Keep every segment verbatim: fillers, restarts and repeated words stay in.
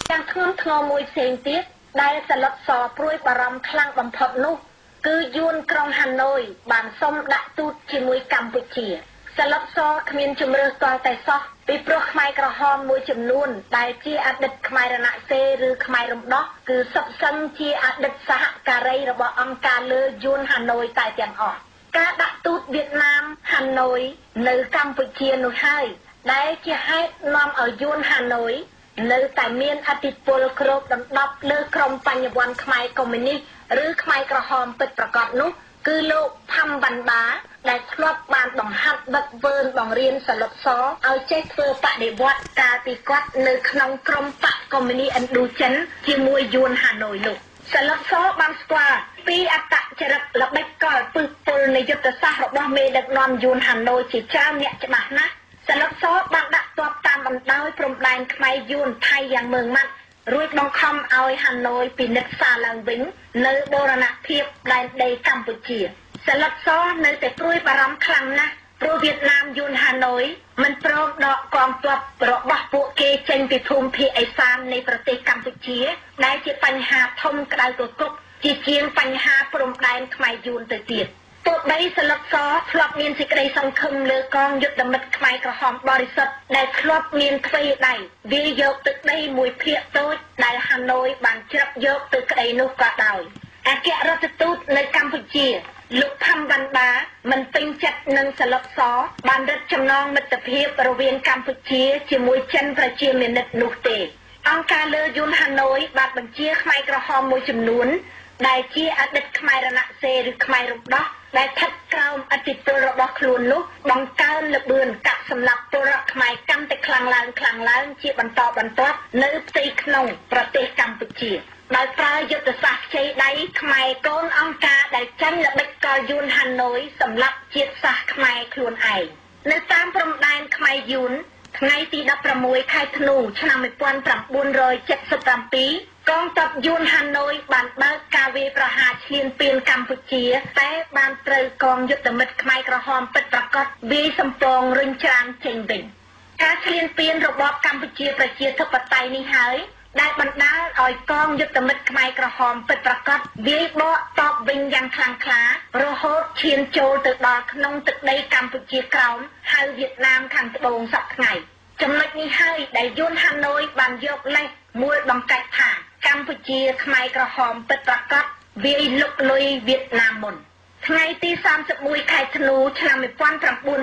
យ៉ាងធ្ងន់ធ្ងរមួយផ្សេងទៀតដែលសឡុតសព្រួយបារម្ភខ្លាំងបំផុតនោះគឺយួនក្រុងហាណូយបានសុំដាក់ទូតជាមួយកម្ពុជាសឡុតសគ្មានជំរឿសតតែសោះពីព្រោះខ្មែរក្រហមមួយចំនួនដែលជាអតីតខ្មែររណសេរីឬខ្មែររំដោះគឺសុទ្ធសឹងជាអតីតសហការីរបស់អង្គការលើយួនហាណូយតែទាំងអស់ការដាក់ទូតវៀតណាមហាណូយនៅកម្ពុជានោះហើយដែលជាហេតុនាំឲ្យយួនហាណូយនៅតែមានអធិបុលគ្របដណ្ដប់លើក្រុមបញ្ញវន្តខ្មែរកុម្មុយនីសឬខ្មែរក្រហមពិតប្រាកដនោះគឺលោកផាំវ៉ាន់បាដែលធ្លាប់បានបង្ហាត់ដឹកវើបង្រៀនសឡុតសឲ្យចេះធ្វើបដិវត្តកាលពីគាត់នៅក្នុងក្រុមបកកុម្មុយនីសឥណ្ឌូចិនជាមួយយួនហាណូយនោះសឡុតសបានស្គាល់ពីអត្តចរិតល្បិចកលពឹសពលនៃយុទ្ធសាស្ត្ររបស់មេដឹកនាំយួនហាណូយជាច្រើនអ្នកច្បាស់ណាស់សឡុតសបានដាក់ទ័ពតាមបណ្ដោយព្រំដែនខ្មែរយួនថៃយ៉ាងម៉ឺងម៉ាត់រួចបង្ខំឲ្យហាណូយពិនិត្យសារឡើងវិញនៅបូរណភាពដែនដីកម្ពុជាសឡុតសនៅតែព្រួយបារម្ភខ្លាំងណាស់ព្រោះវៀតណាមយួនហាណូយមិនព្រមដកកងទ័ពរបស់ពួកគេចេញពីភូមិភាគឦសាននៃប្រទេសកម្ពុជាដែលជាបញ្ហាធំក្តៅគគុកជាជាងបញ្ហាព្រំដែនខ្មែរយួនទៅទៀតទោះបីសឡុតសធ្លាប់មានសេចក្តីសង្ឃឹមលើកងយុទ្ធមិត្តខ្មែរក្រហមបរិសុទ្ធដែលធ្លាប់មានទ្វេដៃវាយកទឹកដីមួយភាគតូចដែលហាណូយបានច្រឹកយកទៅក្តីនោះក៏ដោយអគ្គរដ្ឋទូតនៅកម្ពុជាលោកផាំវ៉ាន់បាមិនពេញចិត្តនឹងសឡុតសបានរឹតចំណងមិត្តភាពរវាងកម្ពុជាជាមួយចិនប្រជាមានិតនោះទេអង្គការលើយួនហាណូយបានបញ្ជាខ្មែរក្រហមមួយចំនួនដែលជាអតីតខ្មែររណសេរីឬខ្មែររំដោះដែលស្ថិតក្រោមអធិបុលរបស់ខ្លួននោះបង្កើនល្បឿនកាត់សម្លាប់ពលរដ្ឋខ្មែរកាន់តែខ្លាំងឡើងខ្លាំងឡើងជាបន្តបន្ទាប់នៅផ្ទៃក្នុងប្រទេសកម្ពុជាដោយប្រើយុទ្ធសាស្ត្រខ្ចីដៃខ្មែរកូនអង្គការដែលចាញ់ល្បិចកលយួនហាណូយសម្រាប់ជាតិសាសន៍ខ្មែរខ្លួនឯងនៅតាមព្រំដែនខ្មែរយួនថ្ងៃទីដប់ប្រាំមួយខែធ្នូឆ្នាំmột nghìn chín trăm bảy mươi bảyកងទ័ពយួនហាណូយបានបើកការវាយប្រហារឈ្លានពានកម្ពុជាតែបានត្រូវកងយុទ្ធមិត្តខ្មែរក្រហមពិតប្រាកដវាយសំពងរុញច្រានចេញវិញការឈ្លានពានរបបកម្ពុជាប្រជាធិបតេយ្យនេះហើយដែលបណ្ដាលឲ្យកងយុទ្ធមិត្តខ្មែរក្រហមពិតប្រាកដវាយបកតបវិញយ៉ាងខ្លាំងក្លារហូតឈានចូលទៅដល់ក្នុងទឹកដីកម្ពុជាក្រោមហៅវៀតណាមខាងត្បូងសប្តាហ៍ថ្ងៃចំណុចនេះហើយដែលយួនហាណូយបានយកលេសមួយបង្កាច់ថាកម្ពុជាខ្មែរក្រហមពិតប្រាកដវាយលុកលុយវៀតណាមមុនថ្ងៃទីសាមសិបមួយខែធ្នូឆ្នាំmột nghìn chín trăm bảy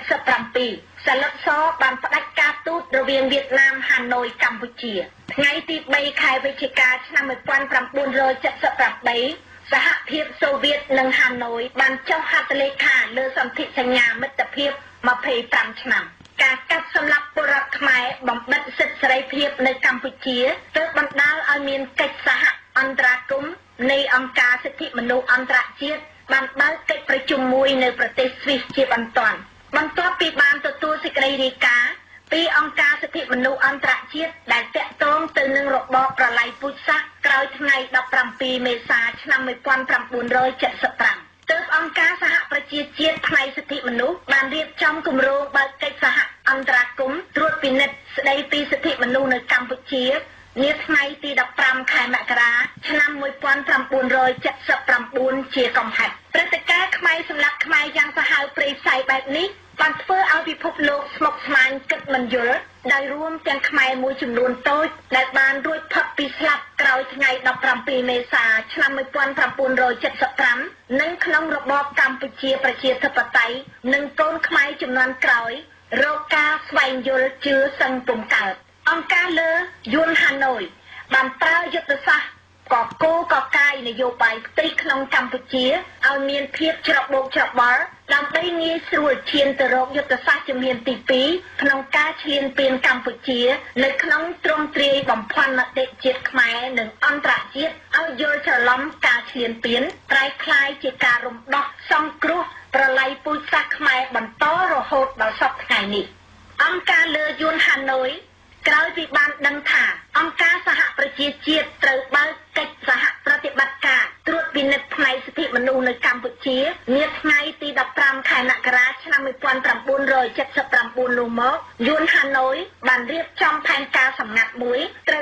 mươi bảyសឡុតសបានផ្ដាច់ការទូតរវាងវៀតណាមហាណូយកម្ពុជាថ្ងៃទីបីខែវិច្ឆិកាឆ្នាំmột nghìn chín trăm bảy mươi támសហភាពសូវៀតនិងហាណូយបានចុះហត្ថលេខាលើសន្ធិសញ្ញាមិត្តភាពยี่สิบห้าឆ្នាំការកាត់សម្លាប់ពលរដ្ឋខ្មែរបំបិតសិទ្ធិសេរីភាពនៅកម្ពុជាទើបបណ្ដាលឲ្យមានកិច្ចសហអន្តរាគមន៍នៃអង្គការសិទ្ធិមនុស្សអន្តរជាតិបានបើកកិច្ចប្រជុំមួយនៅប្រទេសស្វីសជាបន្ទាន់បន្ទាប់ពីបានទទួលសេចក្តីរាយការណ៍ពីអង្គការសិទ្ធិមនុស្សអន្តរជាតិដែលតាក់ទងទៅនឹងរបបប្រល័យពូជសាសន៍ក្រោយថ្ងៃដប់ប្រាំពីរមេសាឆ្នាំmột nghìn chín trăm bảy mươi támទើបអង្គការសហប្រជាជាតិផ្នែកសិទ្ធិមនុស្សបានរៀបចំគម្រោងបើកកិច្ចសហអន្តរាគមន៍ត្រួតពិនិត្យស្តីពីសិទ្ធិមនុស្សនៅកម្ពុជានាថ្ងៃទីដប់ប្រាំខែមករាឆ្នាំmột nghìn chín trăm bảy mươi chínជាកំហិតព្រឹត្តិការណ៍ខ្មែរសម្លាប់ខ្មែរយ៉ាងសាហាវព្រៃផ្សៃបែបនេះបានធ្វើឲ្យពិភពលោកស្មុគស្មាញគិតមិនយល់ដោយរួមទាំងខ្មែរមួយចំនួនតូចដែលបានរួចផុតពីស្លាប់ក្រោយថ្ងៃដប់ប្រាំពីរមេសាឆ្នាំmột nghìn chín trăm bảy mươi támនិងក្នុងរបបកម្ពុជាប្រជាធិបតេយ្យនិងកូនខ្មែរចំនួនក្រោយរកការស្វែងយល់ជឿសឹងពុំកើតអង្គការលើយួនហាណូយបានប្រើយុទ្ធសាស្ត្រកកូកកាយនយោបាយផ្ទៃក្នុងកម្ពុជាឲ្យមានភាពច្របូកច្របល់ដើម្បីងាយស្រួលឈានទៅរកយុទ្ធសាស្ត្រជំហានទីពីរក្នុងការឈ្លានពានកម្ពុជានៅក្នុងទ្រង់ទ្រាយបំផាន់មតិជាតិខ្មែរនិងអន្តរជាតិឲ្យយល់ច្រឡំការឈ្លានពានប្រែក្លាយជាការរំដោះសង្គ្រោះប្រល័យពូជសាសន៍ខ្មែរបន្តរហូតដល់សព្វថ្ងៃនេះអង្គការលើយួនហាណូយក្រោយពីបានដឹងថាអង្គការសហប្រជាជាតិត្រូវបើកកិច្ចសហប្រតិបត្តិការត្រួតពិនិត្យផ្នែកសិទ្ធិមនុស្សនៅកម្ពុជានាថ្ងៃទីដប់ប្រាំខែមករាឆ្នាំmột nghìn chín trăm bảy mươi chínនោះមកយួនហាណូយបានរៀបចំផែនការសម្ងាត់មួយត្រូវវាយ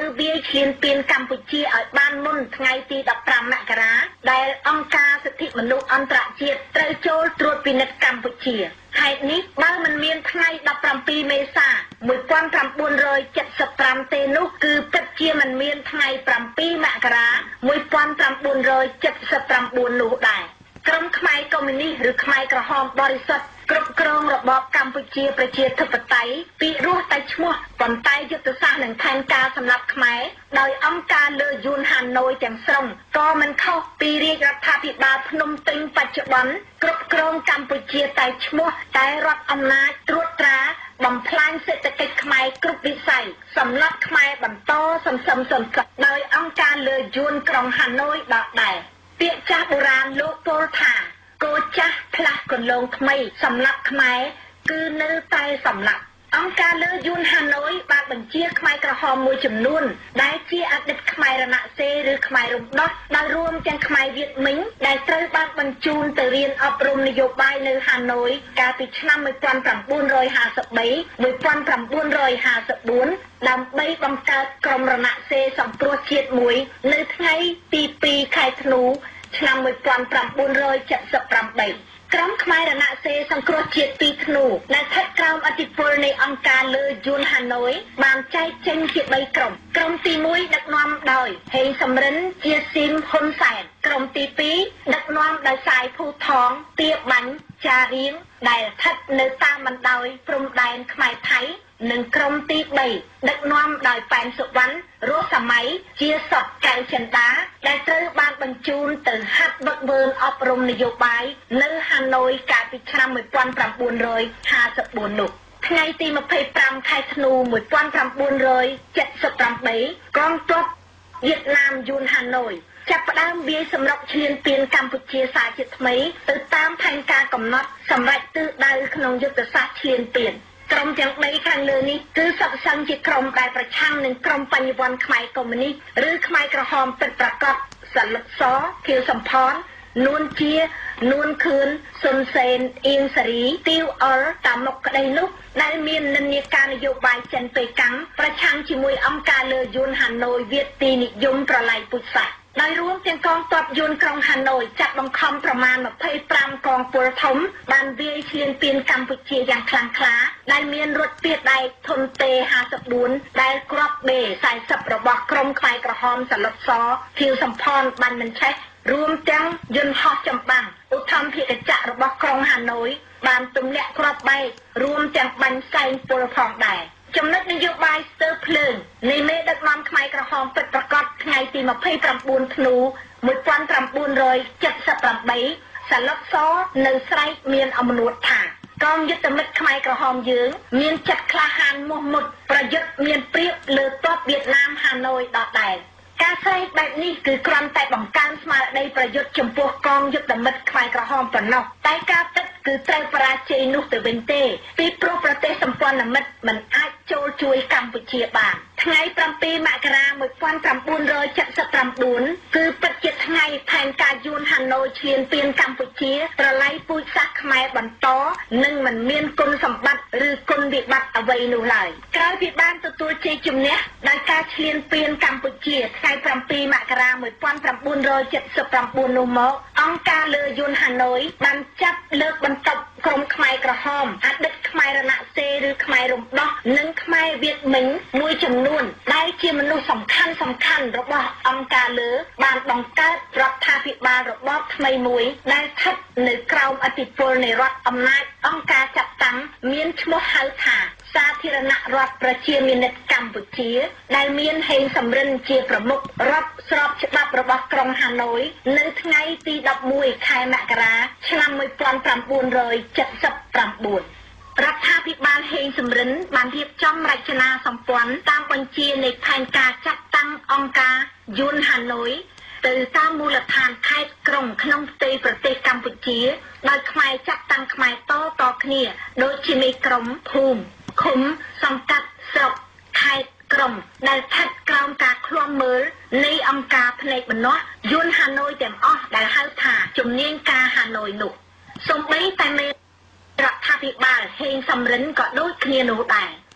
ឈ្លានពានកម្ពុជាឲ្យបានមុនថ្ងៃទីដប់ប្រាំមករាដែលអង្គការសិទ្ធិមនុស្សអន្តរជាតិត្រូវចូលត្រួតពិនិត្យកម្ពុជាហេតុនេះបើមិនមានថ្ងៃដប់ប្រាំពីរមេសាមួយពាន់ប្រាំបួនរយចិតសិបប្រាំទេនោះគឺពិតជាមិនមានថ្ងៃប្រាំពីរមករាមួយពាន់ប្រាំបួនរយចិតសិបប្រាំបួននោះដែរក្រុមខ្មែរកុម្មុយនីសឬខ្មែរក្រហមបរិសុទ្ធគ្រប់គ្រងរបបកម្ពុជាប្រជាធិបតេយ្យពីរស់តែឈ្មោះប៉ុន្តែយុទ្ធសាស្ត្រនិងផែនការសម្រាប់ខ្មែរដោយអង្គការលើយួនហាណូយទាំងស្រុងក៏មិនខុសពីរាជរដ្ឋាភិបាលភ្នំពេញបច្ចុប្បន្នគ្រប់គ្រងកម្ពុជាតែឈ្មោះតែរដ្ឋអំណាចត្រួតត្រាបំផ្លាញសេដ្ឋកិច្ចខ្មែរគ្រប់វិស័យសម្លាប់ខ្មែរបន្តសន្សំសន្សំដោយអង្គការលើយួនក្រុងហាណូយដដែលពាក្យចាស់បុរាណលោកពោលថាគោចាស់ផ្លាស់កន្លងថ្មីសម្រាប់ខ្មែរគឺនៅតែសម្រាប់អង្គការលើយួនហាណូយបានបញ្ជាខ្មែរក្រហមមួយចំនួនដែលជាអតីតខ្មែររណសេរីឬខ្មែររំដោះដោយរួមទាំងខ្មែរវៀតមិញដែលត្រូវបានបញ្ជូនទៅរៀនអប់រំនយោបាយនៅហាណូយកាលពីឆ្នាំមួយពាន់ប្រាំបួនរយហាសិបបី មួយពាន់ប្រាំបួនរយហាសិបបួនដើម្បីបង្កើតក្រុមរណសេរីសង្គ្រោះជាតិមួយនៅថ្ងៃទីពីរខែធ្នូឆ្នាំមួយពាន់ប្រាំបួនរយចិតសិបប្រាំបីក្រុមខ្មែររណសេរីសង្គ្រោះជាតិពីរធ្នូដែលស្ថិតក្រោមឥទ្ធិពលនៃអង្គការលើយួនហាណូយបានចែកចេញជាបីក្រុមក្រុមទីមួយដឹកនាំដោយហេងសំរិនជាស៊ីមហ៊ុនសែនក្រុមទីពីរដឹកនាំដោយសាយភូថងទាបាញ់ចារៀងដែលស្ថិតនៅតាមបណ្ដោយព្រំដែនខ្មែរថៃនិងក្រុមទីបីដឹកនាំដោយប៉ែនសុវណ្ណរស់សម័យជាសពកៅចិន្តាដែលត្រូវបានបញ្ជូនទៅហាត់វឹកវើអប់រំនយោបាយនៅហាណូយកាលពីឆ្នាំមួយពាន់ប្រាំបួនរយហាសិបបួននោះថ្ងៃទីម្ភៃប្រាំខែធ្នូមួយពាន់ប្រាំបួនរយចិតសិបប្រាំបីកងទ័ពវៀតណាមយួនហាណូយចាប់ផ្ដើមវាយសម្រុកឈ្លានពានកម្ពុជាសាជាថ្មីទៅតាមផែនការកំណត់សម្រាប់ទិសដៅក្នុងយុទ្ធសាស្ត្រឈ្លានពានក្រុមទាំងបីខាងលើនេះគឺសុទ្ធសឹងជាក្រុមដែលប្រឆាំងនឹងក្រុមបញ្ញវន្តខ្មែរកុម្មុយនីសឬខ្មែរក្រហមពិតប្រាកដសន្លឹកសខៀវសំផននួនជានួនខឿនសុនសេនអៀងសារីទីវអល់តាមមុខក្តីនោះដែលមាននិន្នាការនយោបាយចិនពេកាំងប្រឆាំងជាមួយអង្គការលើយួនហាណូយវៀតទីនិយមប្រឡាយពុជសាសដោយរួមទាំងកងទ័ពយួនក្រុងហាណូយចាត់បង្ខំប្រមាណម្ភៃប្រាំកងពលធំបានវាយឈ្លានពានកម្ពុជាយ៉ាងខ្លាំងក្លាដែលមានរថពាសដែកធុនតេហាសិបបួនដែលគ្រាប់បេសែសិបរបស់ក្រុមខ្មែរក្រហមសន្លឹកសខៀវសំផនបានមិនឆេះរួមទាំងយន្តហោះចម្បាំងឧទ្ធម្ភាគចក្ររបស់ក្រុងហាណូយបានទម្លាក់គ្រាប់បែករួមទាំងបាញ់សែងពលផងដែរចំណុចនយោបាយស្ទើរភ្លើងនៃមេដឹកនាំខ្មែរក្រហមពិតប្រាកដថ្ងៃទីម្ភៃប្រាំបួនធ្នូមួយពាន់ប្រាំបួនរយចិតសិបប្រាំបីសន្លឹកសនៅស្រែកមានអំណួតថាកងយុទ្ធមិត្តខ្មែរក្រហមយើងមានចិត្តក្លាហានមោះមុតប្រយុទ្ធមានព្រៀបលើទ័ពវៀតណាមហាណូយដដែលការស្រែកបែបនេះគឺគ្រាន់តែបង្កើនស្មារតីប្រយុទ្ធចំពោះកងយុទ្ធមិត្តខ្មែរក្រហមប៉ុណ្ណោះតែការពិតគឺត្រូវបរាជ័យនោះទៅវិញទេពីព្រោះប្រទេសសម្ព័ន្ធមិត្តមិនអាចចូលជួយកម្ពុជាបានថ្ងៃប្រាំពីរមករាមួយពាន់ប្រាំបួនរយចិតសិបប្រាំបួនគឺពិតជាថ្ងៃផែនការយួនហាណូយឈ្លានពានកម្ពុជាប្រឡាយពូជសាសន៍ខ្មែរបន្តនិងមិនមានគុណសម្បត្តិឬគុណវិបត្តិអ្វីនោះឡើយក្រោយពីបានទទួលជ័យជំនះដោយការឈ្លានពានកម្ពុជាថ្ងៃប្រាំពីរមករាមួយពាន់ប្រាំបួនរយចិតសិបប្រាំបួននោះមកអង្គការលើយួនហាណូយបានចាប់លើកបន្ទប់ក្រុមខ្មែរក្រហមអតីតខ្មែររណសេរីឬខ្មែររំដោះនិងខ្មែរវៀតមិញមួយចំនួនដែលជាមនុស្សសំខាន់សំខាន់របស់អង្គការលើបានបង្កើតរដ្ឋាភិបាលរបបថ្មីមួយដែលស្ថិតនៅក្រោមឥទ្ធិពលនៃរដ្ឋអំណាចអង្គការចាត់តាំងមានឈ្មោះហៅថាសាធារណរដ្ឋប្រជាមានិតកម្ពុជាដែលមានហេងសំរិនជាប្រមុខរដ្ឋស្របច្បាប់របស់ក្រុងហាណូយនៅថ្ងៃទីដប់មួយខែមករាឆ្នាំមួយពាន់ប្រាំបួនរយចិតសិបប្រាំបួនរដ្ឋាភិបាលហេងសំរិនបានរៀបចំរចនាសម្ព័ន្ធតាមបញ្ជានៃផែនការចាត់តាំងអង្គការយួនហាណូយទៅតាមមូលដ្ឋានខេត្តក្រុងក្នុងផ្ទៃប្រទេសកម្ពុជាដោយខ្មែរចាត់តាំងខ្មែរតតគ្នាដូចជាមេក្រុមភូមិឃុំសង្កាត់ស្រុកខេត្តក្រុងដែលស្ថិតក្រោមការឃ្លាំមើលនៃអង្គការផ្នែកបណ្ដោះយួនហាណូយទាំងអស់ដែលហៅថាជំនាញការហាណូយនោះសូម្បីតែមេរដ្ឋាភិបាលហេងសំរិនក៏ដូចគ្នានោះដែរ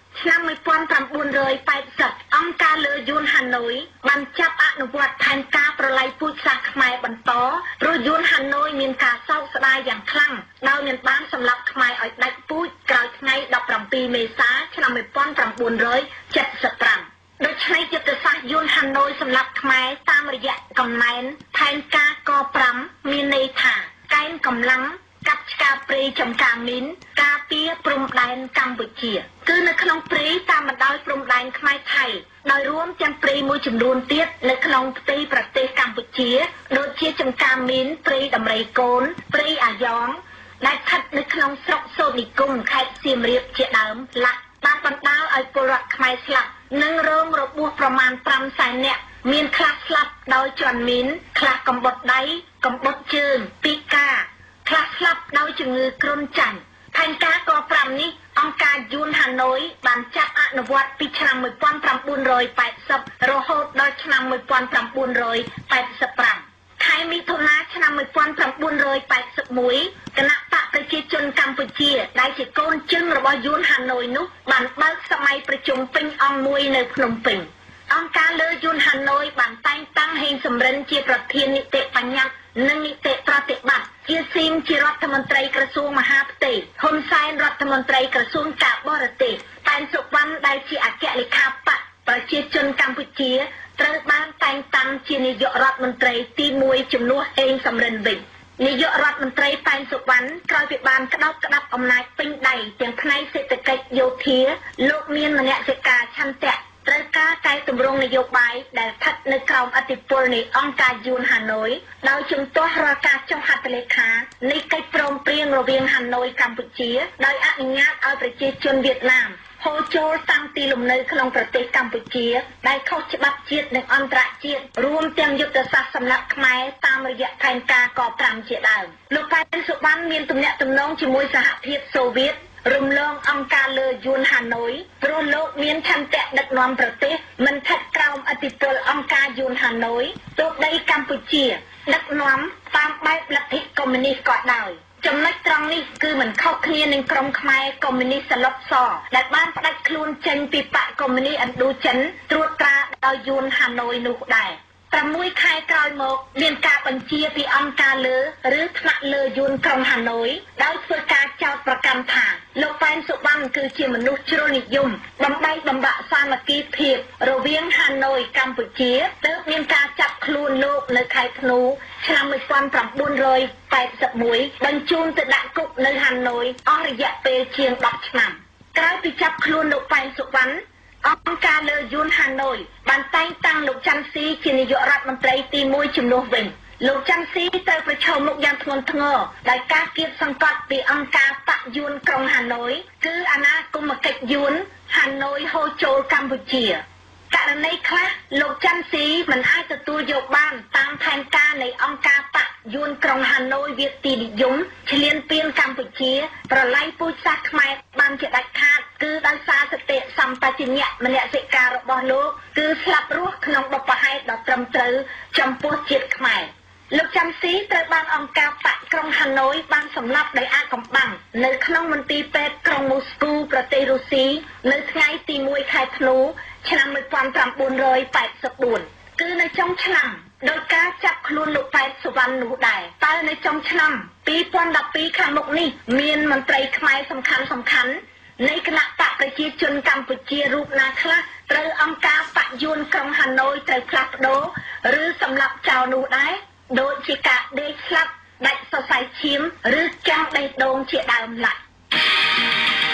ឆ្នាំmột nghìn chín trăm tám mươiអង្គការលើយួនហាណូយបានចាប់អនុវត្តផែនការប្រឡាយពូជសាសន៍ខ្មែរបន្តព្រោះយួនហាណូយមានការសោកស្ដាយយ៉ាងខ្លាំងដោយមានបានសម្លាប់ខ្មែរឲ្យដាច់ពូជក្រោយថ្ងៃដប់ប្រាំពីរមេសាឆ្នាំmột nghìn chín trăm bảy mươi lămដូច្នេះយុទ្ធសាស្ត្រយួនហាណូយសម្លាប់ខ្មែរតាមរយៈកំណែនផែនការកប្រាំមានន័យថាកែងកម្លាំងកាប់ឆ្ការព្រៃចំការមីនការពារព្រំដែនកម្ពុជាគឺនៅក្នុងព្រៃតាមបណ្ដោយព្រំដែនខ្មែរថៃដោយរួមទាំងព្រៃមួយចំនួនទៀតនៅក្នុងផ្ទៃប្រទេសកម្ពុជាដូចជាចំការមីនព្រៃដំរីកូនព្រៃអាយ៉ងដែលស្ថិតនៅក្នុងស្រុកសូត្រនិគមខេត្តសៀមរាបជាដើមឡាក់បានបណ្ដាលឲ្យពលរដ្ឋខ្មែរស្លាប់និងរងរបួសប្រមាណប្រាំសែននាក់មានខ្លះស្លាប់ដោយជន់មីនខ្លះកំបុតដៃកំបុតជើងពិការខ្លះស្លាប់ដោយជំងឺគ្រុនចាញ់ផែនការកប្រាំនេះអង្គការយួនហាណូយបានចាត់អនុវត្តពីឆ្នាំmột nghìn chín trăm tám mươiរហូតដល់ឆ្នាំmột nghìn chín trăm tám mươi lămខែមិថុនាឆ្នាំmột nghìn chín trăm tám mươi mốtគណៈបកប្រជាជនកម្ពុជាដែលជាកូនជើងរបស់យួនហាណូយនោះបានបើកសម័យប្រជុំពេញអង្គមួយនៅភ្នំពេញអង្គការលើយួនហាណូយបានតែងតាំងហេងសំរិនជាប្រធាននីតិបញ្ញត្តិនិងនីតិប្រតិបត្តិជាស៊ីមជារដ្ឋមន្ត្រីក្រសួងមហាផ្ទៃហ៊ុនសែនរដ្ឋមន្ត្រីក្រសួងការបរទេសប៉ែនសុវណ្ណដែលជាអគ្គលេខាបកប្រជាជនកម្ពុជាត្រូវបានតែងតាំងជានាយករដ្ឋមន្ត្រីទីមួយជំនួសហេងសំរិនវិញនាយករដ្ឋមន្ត្រីប៉ែនសុវណ្ណក្រោយពីបានក្តោបក្តាប់អំណាចពេញដៃទាំងផ្នែកសេដ្ឋកិច្ចយោធាលោកមានមនសិការឆន្ទៈត្រូវការកែតម្រង់នយោបាយដែលស្ថិតនៅក្រោមឥទ្ធិពលនៃអង្គការយួនហាណូយដោយជំទាស់រាល់ការចុះហត្ថលេខានៃកិច្ចព្រមព្រៀងរវាងហាណូយកម្ពុជាដោយអនុញ្ញាតឲ្យប្រជាជនវៀតណាមហូរចូលតាំងទីលំនៅក្នុងប្រទេសកម្ពុជាដែលខុសច្បាប់ជាតិនិងអន្តរជាតិរួមទាំងយុទ្ធសាស្ត្រសម្លាប់ខ្មែរតាមរយៈផែនការកប្រាំជាដើមលោកប៉ែនសុវណ្ណមានទំនាក់ទំនងជាមួយសហភាពសូវៀតរំលងអង្គការលើយួនហាណូយព្រោះលោកមានឆន្ទៈដឹកនាំប្រទេសមិនស្ថិតក្រោមឥទ្ធិពលអង្គការយួនហាណូយទោះបីកម្ពុជាដឹកនាំតាមបែបលទ្ធិកុម្មុយនីសក៏ដោយចំណុចត្រង់នេះគឺមិនខុសគ្នានឹងក្រុមខ្មែរកុម្មុយនីសសឡុតសដែលបានផ្ដាច់ខ្លួនចេញពីបកកុម្មុយនីសឥណ្ឌូចិនត្រួតត្រាដោយយួនហាណូយនោះដែរប្រាំមួយខែក្រោយមកមានការបញ្ជាពីអង្គការលើឬថ្នាក់លើយួនក្រុងហាណូយដោយធ្វើការចោទប្រកាន់ថាលោកប៉ែនសុវណ្ណគឺជាមនុស្សជ្រុលនិយមបំបីបំបាក់សាមគ្គីភាពរវាងហាណូយកម្ពុជាទើបមានការចាប់ខ្លួនលោកនៅខែធ្នូឆ្នាំmột nghìn chín trăm tám mươi mốtបញ្ជូនទៅដាក់គុកនៅហាណូយអស់រយៈពេលជាងដប់ឆ្នាំក្រោយពីចាប់ខ្លួនលោកប៉ែនសុវណ្ណអង្គការលើយួនហាណូយបានតែងតាំងលោកច័ន្ទស៊ីជានាយករដ្ឋមន្ត្រីទីមួយជំនួសវិញលោកច័ន្ទស៊ីត្រូវប្រឈមមុខយ៉ាងធ្ងន់ធ្ងរដោយការគៀបសង្កត់ពីអង្គការបកយួនក្រុងហាណូយគឺអាណាគមកិច្ចយួនហាណូយហូរចូលកម្ពុជាករណីខ្លះលោកច័ន្ទស៊ីមិនអាចទទួលយកបានតាមផែនការនៃអង្គការបកយួនក្រុងហាណូយវាទីនិយមឈ្លានពានកម្ពុជាប្រឡាយពូជសាសន៍ខ្មែរបានជាដាច់ខាតគឺដោយសារសតិសម្បជញ្ញៈមនសិការរបស់លោកគឺស្លាប់រស់ក្នុងបុព្វហេតុដ៏ត្រឹមត្រូវចំពោះជាតិខ្មែរលោកច័ន្ទស៊ីត្រូវបានអង្គការបកក្រុងហាណូយបានសម្លាប់ដោយអាថ៌កំបាំងនៅក្នុងមន្ទីរពេទ្យក្រុងមូស្គូប្រទេសរុស្ស៊ីនៅថ្ងៃទីមួយខែធ្នូឆ្នាំmột nghìn chín trăm tám mươi tưគឺនៅចុងឆ្នាំដោយការចាប់ខ្លួនលោកប៉ែនសុវណ្ណនោះដែរតើនៅចុងឆ្នាំពីរពាន់ដប់ពីរខាងមុខនេះមានមន្ត្រីខ្មែរសំខាន់សំខាន់នៃគណៈបកប្រជាជនកម្ពុជារូបណាខ្លះត្រូវអង្គការបកយួនក្រុងហាណូយត្រូវផ្លាស់ប្ដូរឬសម្លាប់ចោលនោះដែរដូចជាការដេកស្លាប់ដាច់សរសៃឈាមឬចាំងដេះដូងជាដើមឡើយ